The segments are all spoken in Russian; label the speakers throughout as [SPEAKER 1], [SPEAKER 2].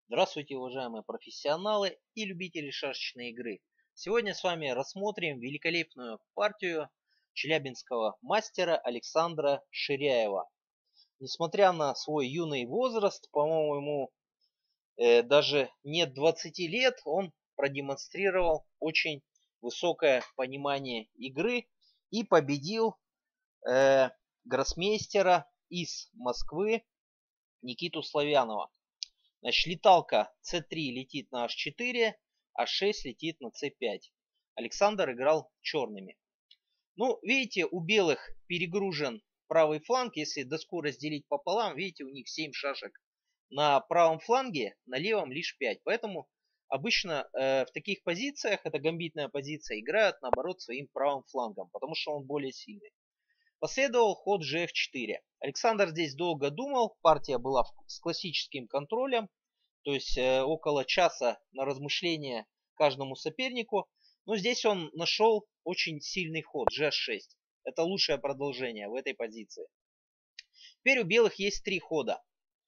[SPEAKER 1] Здравствуйте, уважаемые профессионалы и любители шашечной игры. Сегодня с вами рассмотрим великолепную партию челябинского мастера Александра Ширяева. Несмотря на свой юный возраст, по-моему, даже нет 20 лет, он продемонстрировал очень высокое понимание игры и победил э, гроссмейстера из Москвы Никиту Славянова. Значит, леталка c3 летит на h4, h6 летит на c5. Александр играл черными. Ну, видите, у белых перегружен правый фланг. Если доску разделить пополам, видите, у них 7 шашек на правом фланге, на левом лишь 5. Поэтому обычно в таких позициях, это гамбитная позиция, играют наоборот своим правым флангом, потому что он более сильный. Последовал ход gf4. Александр здесь долго думал, партия была с классическим контролем, то есть около часа на размышление каждому сопернику. Но здесь он нашел очень сильный ход gh6. Это лучшее продолжение в этой позиции. Теперь у белых есть три хода.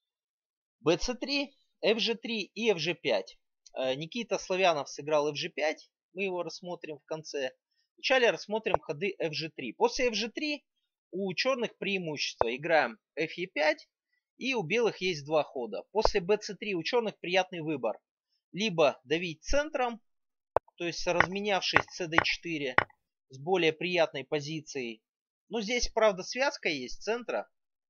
[SPEAKER 1] bc3, fg3 и fg5. Никита Славянов сыграл fg5. Мы его рассмотрим в конце. Вначале рассмотрим ходы fg3. После fg3 у черных преимущество. Играем fe5. И у белых есть два хода. После bc3 у черных приятный выбор. Либо давить центром, то есть разменявшись cd4 с более приятной позицией. Ну, здесь, правда, связка есть центра.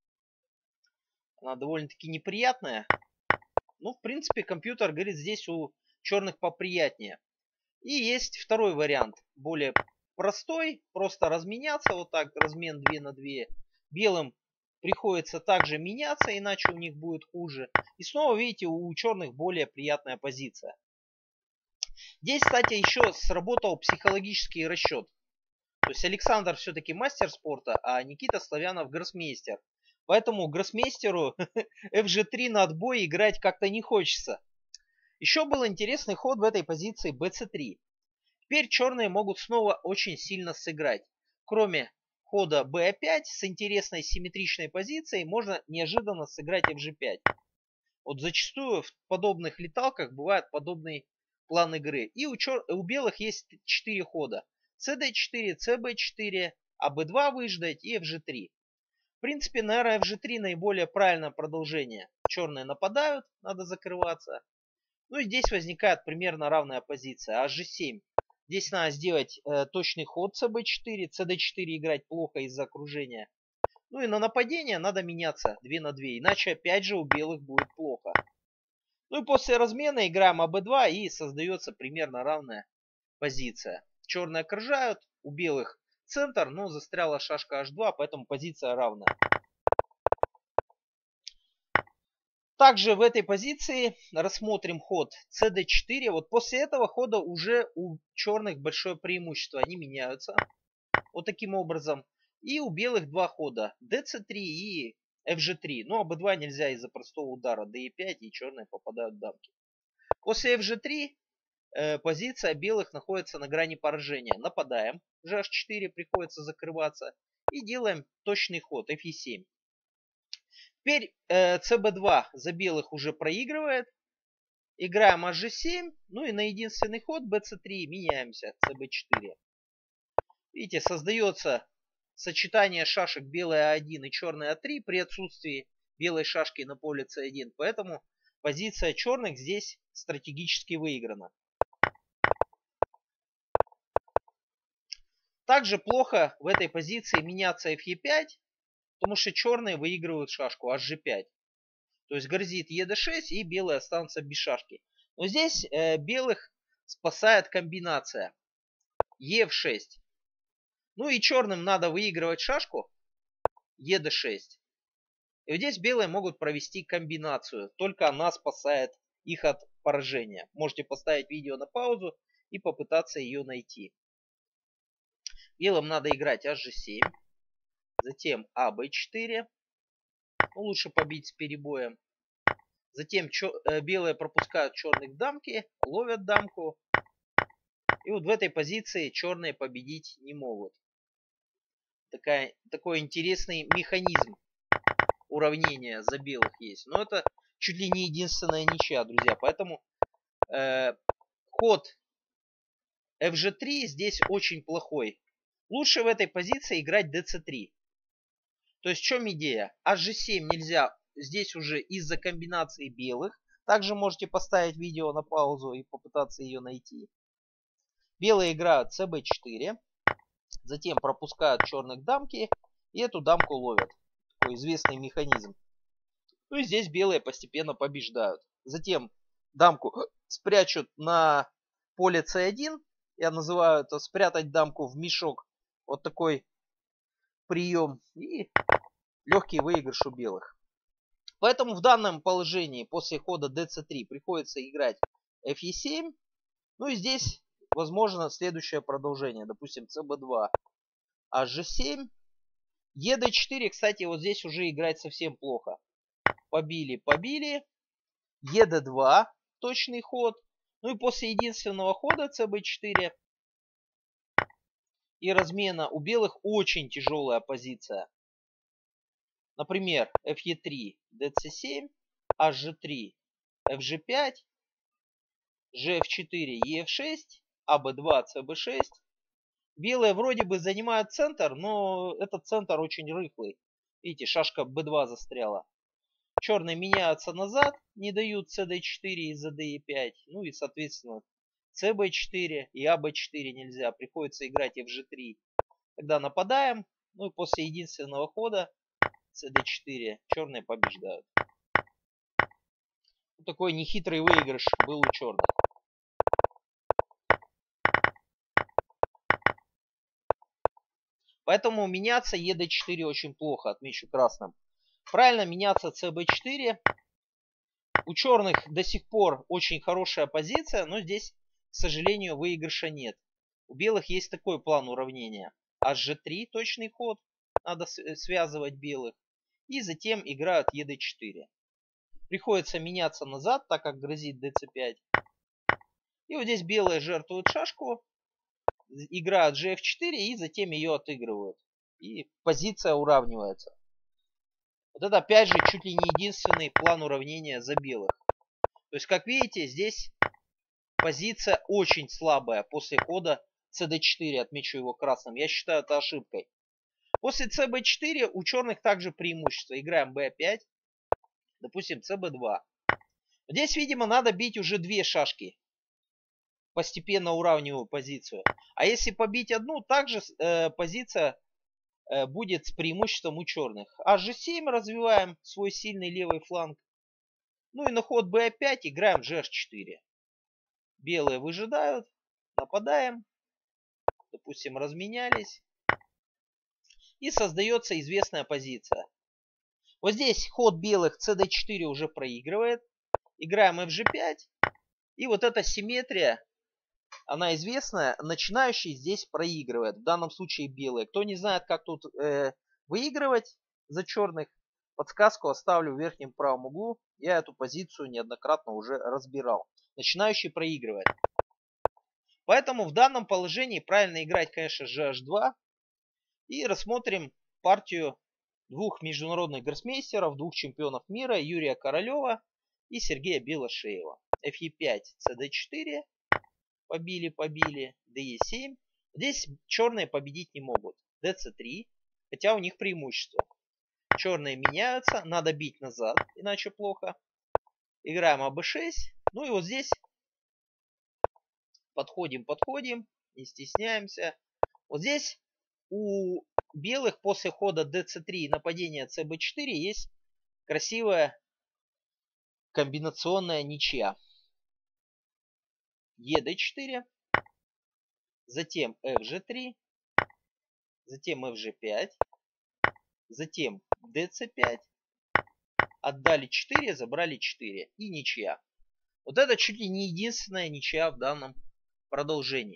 [SPEAKER 1] Она довольно-таки неприятная. Ну, в принципе, компьютер говорит, здесь у черных поприятнее. И есть второй вариант, более простой. Просто разменяться, вот так, размен 2 на 2. Белым приходится также меняться, иначе у них будет хуже. И снова, видите, у черных более приятная позиция. Здесь, кстати, еще сработал психологический расчет. То есть Александр все-таки мастер спорта, а Никита Славянов гроссмейстер. Поэтому гроссмейстеру fg3 на отбой играть как-то не хочется. Еще был интересный ход в этой позиции bc3. Теперь черные могут снова очень сильно сыграть. Кроме хода b5 с интересной симметричной позицией можно неожиданно сыграть fg5. Вот зачастую в подобных леталках бывает подобный план игры. И у белых есть 4 хода. cd4, cb4, ab2 выждать и fg3. В принципе, наверное, fg3 наиболее правильное продолжение. Черные нападают, надо закрываться. Ну и здесь возникает примерно равная позиция. hg7. Здесь надо сделать точный ход cb4, cd4 играть плохо из-за окружения. Ну и на нападение надо меняться 2 на 2, иначе опять же у белых будет плохо. Ну и после размена играем ab2 и создается примерно равная позиция. Черные окружают, у белых центр, но застряла шашка h2, поэтому позиция равная. Также в этой позиции рассмотрим ход cd4. Вот после этого хода уже у черных большое преимущество. Они меняются вот таким образом. И у белых два хода. dc3 и fg3. Но ab2 нельзя из-за простого удара. de5 и черные попадают в дамки. После fg3 позиция белых находится на грани поражения. Нападаем. gh4 приходится закрываться. И делаем точный ход fe7. Теперь cb2 за белых уже проигрывает. Играем hg7. Ну и на единственный ход bc3 меняемся cb4. Видите, создается сочетание шашек белая А1 и черная А3 при отсутствии белой шашки на поле c1. Поэтому позиция черных здесь стратегически выиграна. Также плохо в этой позиции меняться fe5, потому что черные выигрывают шашку hg5. То есть грозит ед6 и белые останутся без шашки. Но здесь белых спасает комбинация ef6. Ну и черным надо выигрывать шашку ед6. И вот здесь белые могут провести комбинацию. Только она спасает их от поражения. Можете поставить видео на паузу и попытаться ее найти. Белым надо играть hg7. Затем ab4. Ну, лучше побить с перебоем. Затем белые пропускают черных в дамки. Ловят дамку. И вот в этой позиции черные победить не могут. Такой интересный механизм уравнения за белых есть. Но это чуть ли не единственная ничья, друзья. Поэтому ход fg3 здесь очень плохой. Лучше в этой позиции играть dc3. То есть в чем идея? hg7 нельзя здесь уже из-за комбинации белых. Также можете поставить видео на паузу и попытаться ее найти. Белые играют cb4. Затем пропускают черных дамки. И эту дамку ловят. Такой известный механизм. Ну и здесь белые постепенно побеждают. Затем дамку спрячут на поле c1. Я называю это спрятать дамку в мешок. Вот такой прием. И легкий выигрыш у белых. Поэтому в данном положении после хода dc3 приходится играть fe7. Ну и здесь возможно следующее продолжение. Допустим cb2, hg7. ед4, кстати, вот здесь уже играть совсем плохо. Побили. ед2, точный ход. Ну и после единственного хода cb4 и размена у белых очень тяжелая позиция. Например, fe3, dc7, hg3, fg5, gf4, ef6, ab2, cb6. Белые вроде бы занимают центр, но этот центр очень рыхлый. Видите, шашка b2 застряла. Черные меняются назад, не дают cd4 из-за de5. Ну и соответственно cb4 и ab4 нельзя. Приходится играть fg3. Тогда нападаем. Ну и после единственного хода cd4 черные побеждают. Вот такой нехитрый выигрыш был у черных. Поэтому меняться ед4 очень плохо, отмечу красным. Правильно меняться cb4. У черных до сих пор очень хорошая позиция, но здесь, к сожалению, выигрыша нет. У белых есть такой план уравнения. hg3 точный ход, надо связывать белых. И затем играют ед4. Приходится меняться назад, так как грозит dc5. И вот здесь белые жертвуют шашку, играют gf4 и затем ее отыгрывают. И позиция уравнивается. Вот это опять же чуть ли не единственный план уравнения за белых. То есть, как видите, здесь позиция очень слабая после хода cd4. Отмечу его красным. Я считаю это ошибкой. После cb4 у черных также преимущество. Играем b5. Допустим, cb2. Здесь, видимо, надо бить уже две шашки. Постепенно уравниваю позицию. А если побить одну, также позиция будет с преимуществом у черных. hg7 развиваем свой сильный левый фланг. Ну и на ход b5 играем gh4. Белые выжидают. Нападаем. Допустим, разменялись. И создается известная позиция. Вот здесь ход белых cd4 уже проигрывает. Играем fg5. И вот эта симметрия, она известная. Начинающий здесь проигрывает. В данном случае белые. Кто не знает, как тут выигрывать за черных, подсказку оставлю в верхнем правом углу. Я эту позицию неоднократно уже разбирал. Начинающий проигрывает. Поэтому в данном положении правильно играть, конечно, gh2. И рассмотрим партию двух международных гроссмейстеров, двух чемпионов мира, Юрия Королева и Сергея Белошеева. fe5, cd4. Побили. de7. Здесь черные победить не могут. dc3. Хотя у них преимущество. Черные меняются. Надо бить назад, иначе плохо. Играем ab6. Ну и вот здесь подходим. Не стесняемся. Вот здесь у белых после хода dc3 и нападения cb4 есть красивая комбинационная ничья. ед4. Затем fg3. Затем fg5. Затем dc5. Отдали 4, забрали 4. И ничья. Вот это чуть ли не единственная ничья в данном продолжении.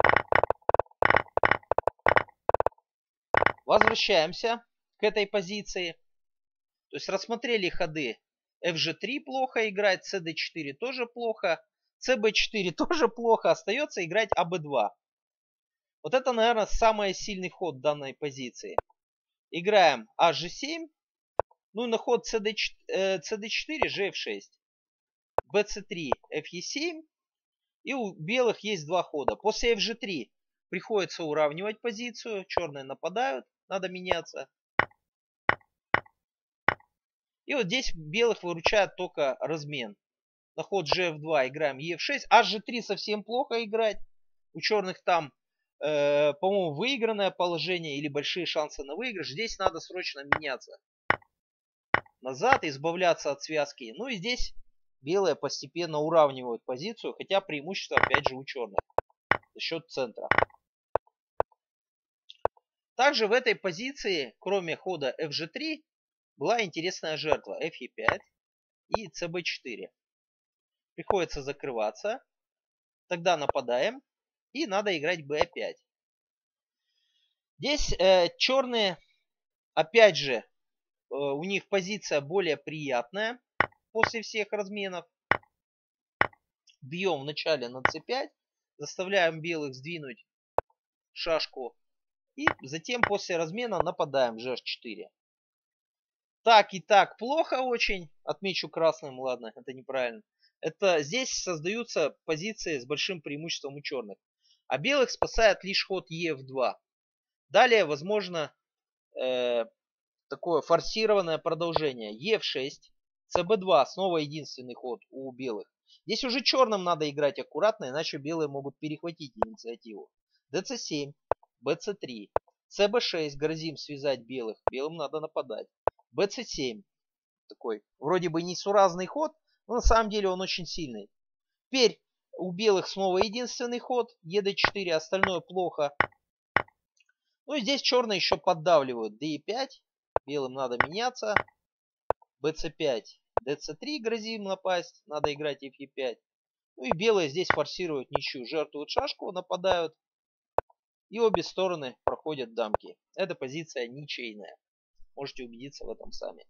[SPEAKER 1] Возвращаемся к этой позиции. То есть рассмотрели ходы. fg3 плохо играть, cd4 тоже плохо, cb4 тоже плохо. Остается играть ab2. Вот это, наверное, самый сильный ход данной позиции. Играем hg7. Ну и на ход cd4, gf6, bc3, fe7. И у белых есть два хода. После fg3 приходится уравнивать позицию. Черные нападают, надо меняться. И вот здесь белых выручает только размен. На ход gf2 играем ef6. hg3 совсем плохо играть. У черных там, по-моему, выигранное положение или большие шансы на выигрыш. Здесь надо срочно меняться назад, избавляться от связки. Ну и здесь белые постепенно уравнивают позицию, хотя преимущество опять же у черных за счет центра. Также в этой позиции, кроме хода fg3, была интересная жертва fe5 и cb4. Приходится закрываться. Тогда нападаем. И надо играть b5. Здесь черные, опять же, у них позиция более приятная после всех разменов. Бьем вначале на c5. Заставляем белых сдвинуть шашку. И затем после размена нападаем gh4. Так и так плохо очень. Отмечу красным, ладно, это неправильно. Это здесь создаются позиции с большим преимуществом у черных. А белых спасает лишь ход ef2. Далее возможно такое форсированное продолжение. ef6, cb2, снова единственный ход у белых. Здесь уже черным надо играть аккуратно, иначе белые могут перехватить инициативу. dc7, bc3, cb6, грозим связать белых, белым надо нападать. bc7, такой вроде бы несуразный ход, но на самом деле он очень сильный. Теперь у белых снова единственный ход, ед4, остальное плохо. Ну и здесь черные еще поддавливают. d5, белым надо меняться. bc5, dc3, грозим напасть, надо играть fe5. Ну и белые здесь форсируют ничью, жертвуют шашку, нападают. И обе стороны проходят дамки. Эта позиция ничейная. Можете убедиться в этом сами.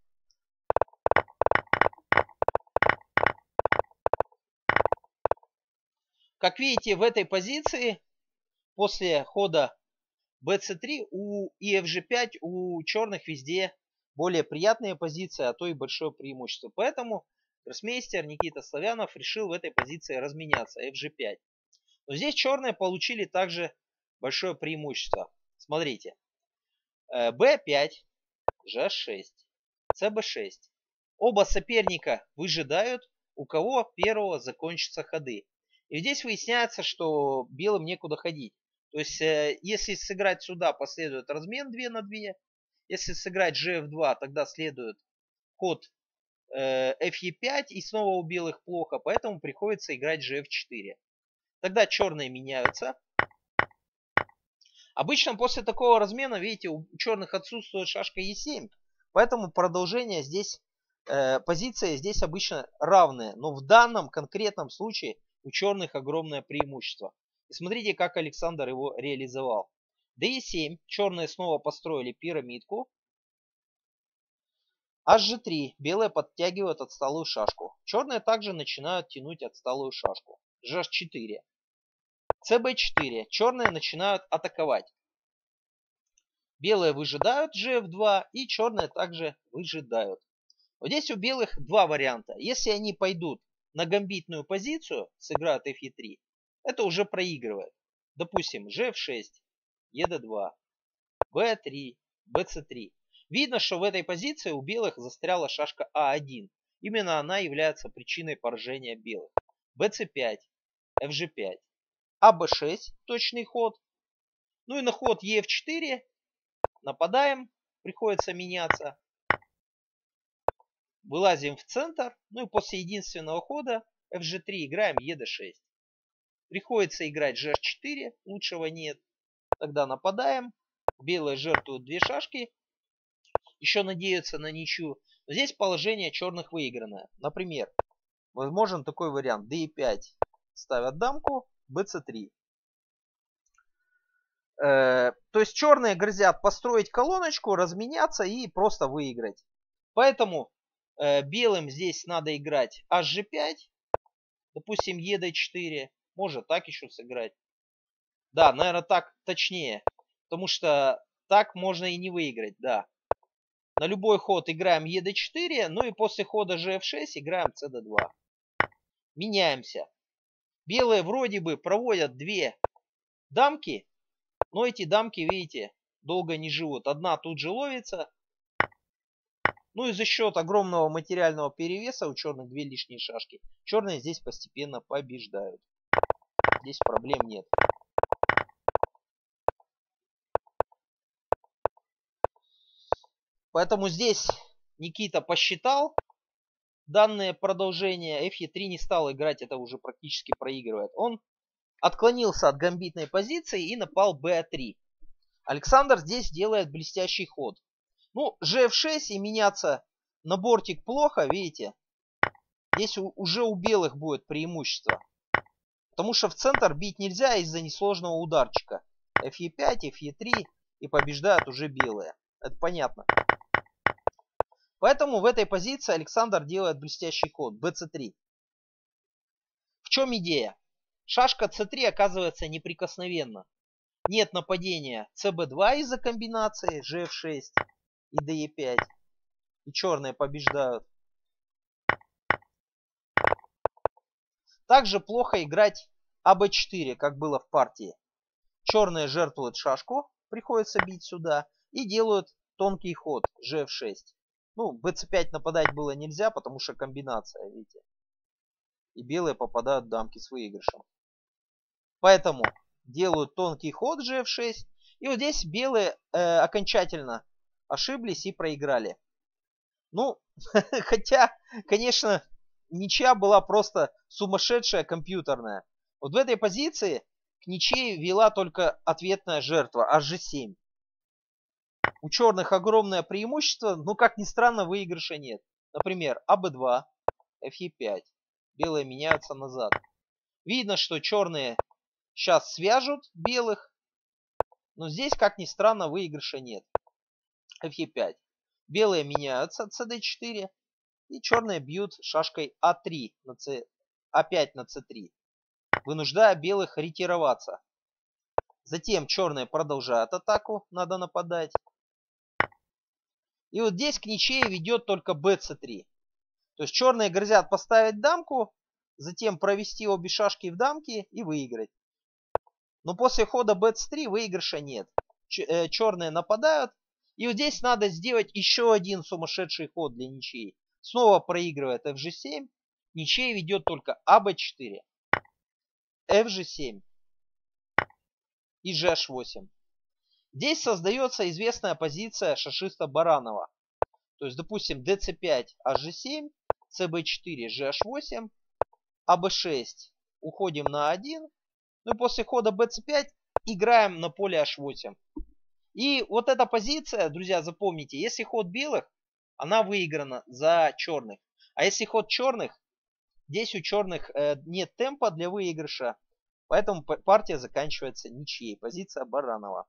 [SPEAKER 1] Как видите, в этой позиции после хода bc3 и fg5 у черных везде более приятные позиции, а то и большое преимущество. Поэтому гроссмейстер Никита Славянов решил в этой позиции разменяться fg5. Но здесь черные получили также большое преимущество. Смотрите. b5, g6, cb6. Оба соперника выжидают, у кого первого закончатся ходы. И здесь выясняется, что белым некуда ходить. То есть, если сыграть сюда, последует размен 2 на 2. Если сыграть gf2, тогда следует ход fe5. И снова у белых плохо, поэтому приходится играть gf4. Тогда черные меняются. Обычно после такого размена, видите, у черных отсутствует шашка e7. Поэтому продолжение здесь, позиции здесь обычно равные. Но в данном конкретном случае у черных огромное преимущество. И смотрите, как Александр его реализовал. d7, черные снова построили пирамидку. hg3, белые подтягивают отсталую шашку. Черные также начинают тянуть отсталую шашку. gh4. cb4, черные начинают атаковать. Белые выжидают gf2 и черные также выжидают. Вот здесь у белых два варианта. Если они пойдут на гамбитную позицию, сыграют fe3, это уже проигрывает. Допустим, gf6, ed2, b3, bc3. Видно, что в этой позиции у белых застряла шашка a1. Именно она является причиной поражения белых. bc5, fg5, ab6, точный ход. Ну и на ход ef4 нападаем, приходится меняться. Вылазим в центр. Ну и после единственного хода fg3 играем ed6. Приходится играть gh4, лучшего нет. Тогда нападаем. Белые жертвуют две шашки. Еще надеются на ничью. Но здесь положение черных выигранное. Например, возможен такой вариант. d5 ставят дамку, bc3. То есть черные грозят построить колоночку, разменяться и просто выиграть. Поэтому белым здесь надо играть hg5. Допустим, ed4. Может так еще сыграть. Да, наверное, так точнее. Потому что так можно и не выиграть, да. На любой ход играем ед4, ну и после хода gf6 играем cd2. Меняемся. Белые вроде бы проводят две дамки, но эти дамки, видите, долго не живут. Одна тут же ловится. Ну и за счет огромного материального перевеса у черных две лишние шашки. Черные здесь постепенно побеждают. Здесь проблем нет. Поэтому здесь Никита посчитал данное продолжение. F3 не стал играть, это уже практически проигрывает. Он отклонился от гамбитной позиции и напал b3. Александр здесь делает блестящий ход. Ну, gf6 и меняться на бортик плохо, видите. Здесь уже у белых будет преимущество. Потому что в центр бить нельзя из-за несложного ударчика. Fe5, Fe3 и побеждают уже белые. Это понятно. Поэтому в этой позиции Александр делает блестящий ход. bc3. В чем идея? Шашка c3 оказывается неприкосновенна. Нет нападения cb2 из-за комбинации gf6 и de5. И черные побеждают. Также плохо играть аб4, как было в партии. Черные жертвуют шашку, приходится бить сюда, и делают тонкий ход gf6. Ну, bc5 нападать было нельзя, потому что комбинация, видите. И белые попадают в дамки с выигрышем. Поэтому делают тонкий ход gf6. И вот здесь белые окончательно ошиблись и проиграли. Ну, хотя, конечно, ничья была просто сумасшедшая компьютерная. Вот в этой позиции к ничьей вела только ответная жертва hg7. У черных огромное преимущество, но, как ни странно, выигрыша нет. Например, аб2, fe5. Белые меняются назад. Видно, что черные сейчас свяжут белых, но здесь, как ни странно, выигрыша нет. fe5. Белые меняются cd4, и черные бьют шашкой а3 на c, а5 на c3, вынуждая белых ретироваться. Затем черные продолжают атаку, надо нападать. И вот здесь к ничьей ведет только bc3. То есть черные грозят поставить дамку, затем провести обе шашки в дамки и выиграть. Но после хода bc3 выигрыша нет. Черные нападают. И вот здесь надо сделать еще один сумасшедший ход для ничьей. Снова проигрывает fg7. Ничьей ведет только аб4, fg7 и gh8. Здесь создается известная позиция шашиста Баранова. То есть, допустим, dc5, hg7, cb4, gh8, аб6. Уходим на 1. Ну и после хода bc5 играем на поле h8. И вот эта позиция, друзья, запомните, если ход белых, она выиграна за черных. А если ход черных, здесь у черных нет темпа для выигрыша. Поэтому партия заканчивается ничьей. Позиция Баранова.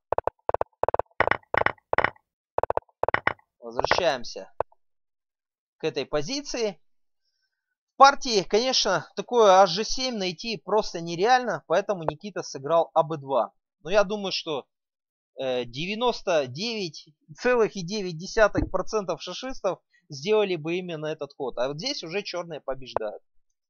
[SPEAKER 1] Возвращаемся к этой позиции. В партии, конечно, такое hg7 найти просто нереально. Поэтому Никита сыграл аб2. Но я думаю, что 99,9% шашистов сделали бы именно этот ход. А вот здесь уже черные побеждают.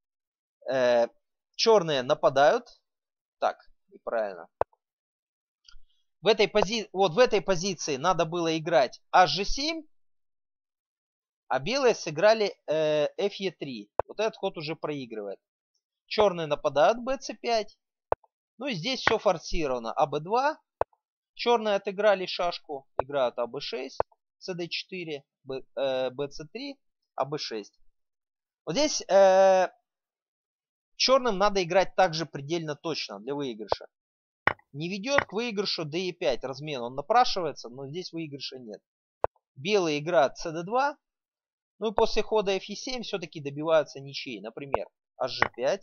[SPEAKER 1] Черные нападают. Так, неправильно. Вот в этой позиции надо было играть hg7, а белые сыграли fe3. Вот этот ход уже проигрывает. Черные нападают bc5. Ну и здесь все форсировано. аб2. Черные отыграли шашку. Играют аб6, cd4, bc3, аб6. Вот здесь черным надо играть также предельно точно для выигрыша. Не ведет к выигрышу de5 размен. Он напрашивается, но здесь выигрыша нет. Белые играют cd2. Ну и после хода fe7 все-таки добиваются ничьей. Например, hg5,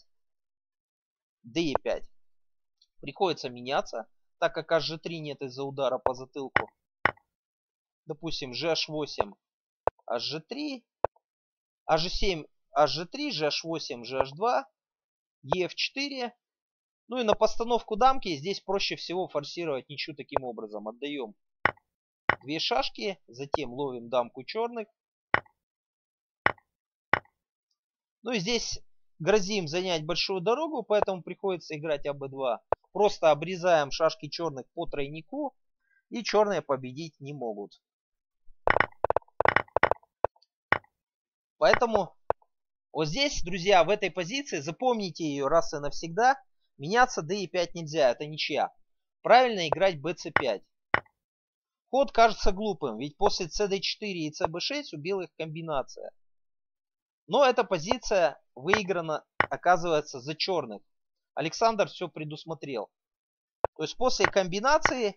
[SPEAKER 1] de5. Приходится меняться, так как hg3 нет из-за удара по затылку. Допустим, gh8, hg3, hg7, hg3, gh8, gh2, ef4. Ну и на постановку дамки здесь проще всего форсировать ничью таким образом. Отдаем две шашки, затем ловим дамку черных. Ну и здесь грозим занять большую дорогу, поэтому приходится играть АБ2. Просто обрезаем шашки черных по тройнику, и черные победить не могут. Поэтому вот здесь, друзья, в этой позиции, запомните ее раз и навсегда, меняться d5 нельзя, это ничья. Правильно играть bc5. Ход кажется глупым, ведь после cd4 и cb6 у белых комбинация. Но эта позиция выиграна, оказывается, за черных. Александр все предусмотрел. То есть после комбинации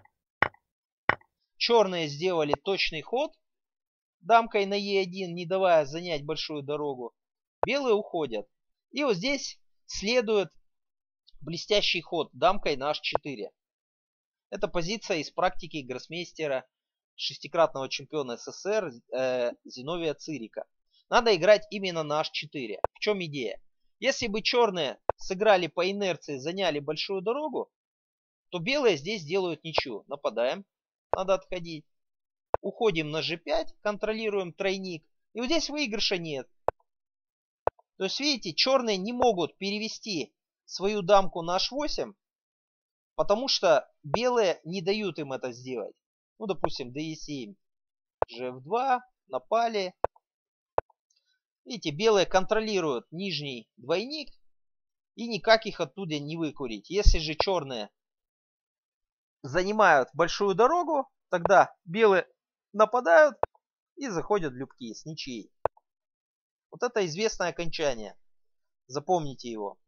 [SPEAKER 1] черные сделали точный ход дамкой на e1, не давая занять большую дорогу. Белые уходят. И вот здесь следует блестящий ход дамкой на h4. Это позиция из практики гроссмейстера, шестикратного чемпиона СССР Зиновия Цирика. Надо играть именно на h4. В чем идея? Если бы черные сыграли по инерции, заняли большую дорогу, то белые здесь делают ничью. Нападаем. Надо отходить. Уходим на g5, контролируем тройник. И вот здесь выигрыша нет. То есть, видите, черные не могут перевести свою дамку на h8, потому что белые не дают им это сделать. Ну, допустим, d7, gf2, напали. Видите, белые контролируют нижний двойник и никак их оттуда не выкурить. Если же черные занимают большую дорогу, тогда белые нападают и заходят в любки с ничьей. Вот это известное окончание. Запомните его.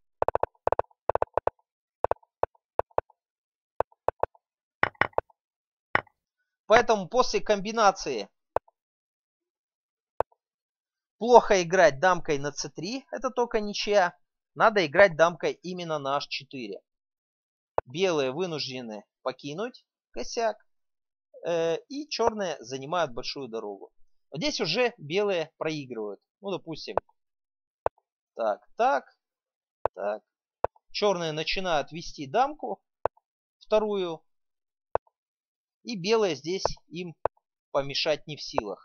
[SPEAKER 1] Поэтому после комбинации плохо играть дамкой на c3, это только ничья. Надо играть дамкой именно на h4. Белые вынуждены покинуть косяк, и черные занимают большую дорогу. Вот здесь уже белые проигрывают. Ну, допустим, так. Черные начинают вести дамку, вторую, и белые здесь им помешать не в силах.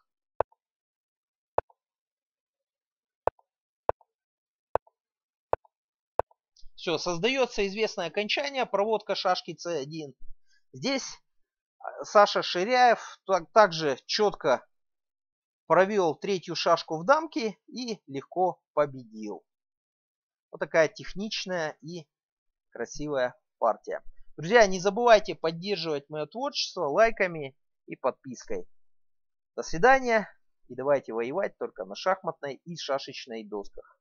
[SPEAKER 1] Все, создается известное окончание, проводка шашки c1. Здесь Саша Ширяев также четко провел третью шашку в дамке и легко победил. Вот такая техничная и красивая партия. Друзья, не забывайте поддерживать мое творчество лайками и подпиской. До свидания и давайте воевать только на шахматной и шашечной досках.